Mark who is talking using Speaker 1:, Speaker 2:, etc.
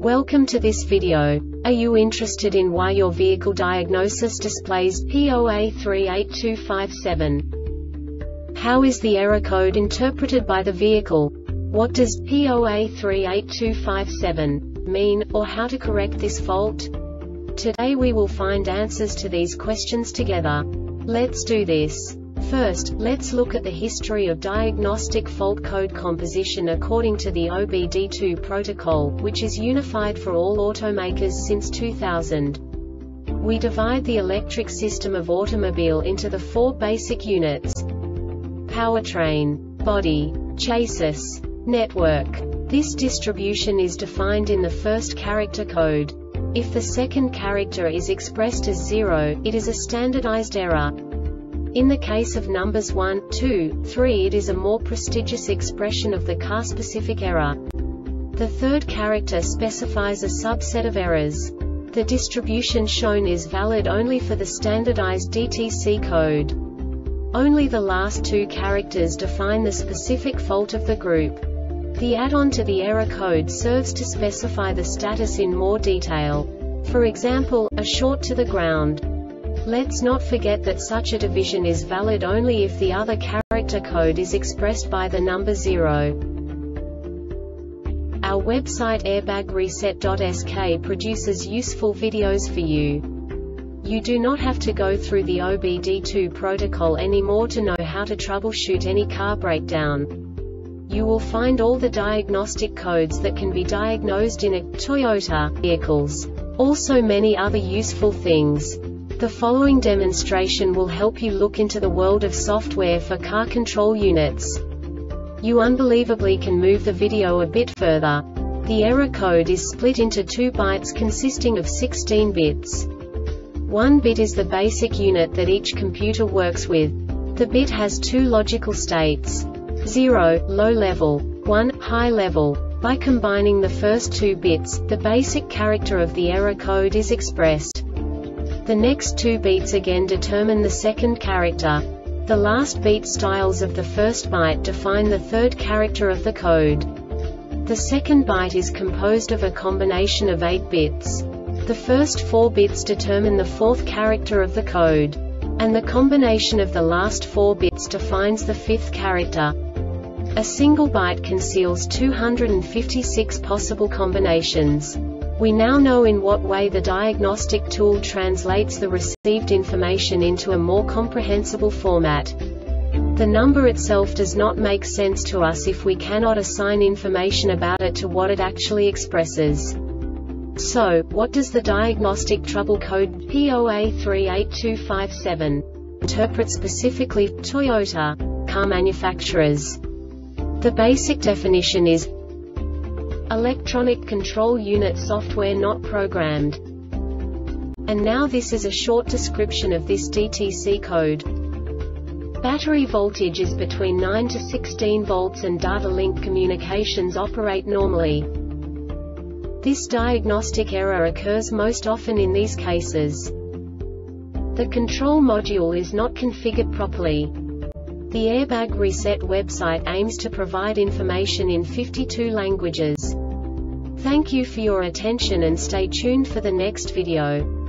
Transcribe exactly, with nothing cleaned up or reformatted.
Speaker 1: Welcome to this video. Are you interested in why your vehicle diagnosis displays P zero A three eight two five seven? How is the error code interpreted by the vehicle? What does P zero A three eight two five seven mean, or how to correct this fault? Today we will find answers to these questions together. Let's do this. First, let's look at the history of diagnostic fault code composition according to the O B D two protocol, which is unified for all automakers since two thousand. We divide the electric system of automobile into the four basic units: powertrain, body, chassis, network. This distribution is defined in the first character code. If the second character is expressed as zero, it is a standardized error. In the case of numbers one, two, three, it is a more prestigious expression of the car-specific error. The third character specifies a subset of errors. The distribution shown is valid only for the standardized D T C code. Only the last two characters define the specific fault of the group. The add-on to the error code serves to specify the status in more detail. For example, a short to the ground. Let's not forget that such a division is valid only if the other character code is expressed by the number zero. Our website airbag reset dot S K produces useful videos for you. You do not have to go through the O B D two protocol anymore to know how to troubleshoot any car breakdown. You will find all the diagnostic codes that can be diagnosed in a Toyota vehicles. Also many other useful things. The following demonstration will help you look into the world of software for car control units. You unbelievably can move the video a bit further. The error code is split into two bytes consisting of sixteen bits. One bit is the basic unit that each computer works with. The bit has two logical states: zero, low level, one, high level. By combining the first two bits, the basic character of the error code is expressed. The next two beats again determine the second character. The last beat styles of the first byte define the third character of the code. The second byte is composed of a combination of eight bits. The first four bits determine the fourth character of the code. And the combination of the last four bits defines the fifth character. A single byte conceals two hundred fifty-six possible combinations. We now know in what way the diagnostic tool translates the received information into a more comprehensible format. The number itself does not make sense to us if we cannot assign information about it to what it actually expresses. So, what does the diagnostic trouble code P zero A three eight two five seven interpret specifically for Toyota car manufacturers? The basic definition is electronic control unit software not programmed. And now this is a short description of this D T C code. Battery voltage is between nine to sixteen volts and data link communications operate normally. This diagnostic error occurs most often in these cases: the control module is not configured properly. The Airbag Reset website aims to provide information in fifty-two languages. Thank you for your attention and stay tuned for the next video.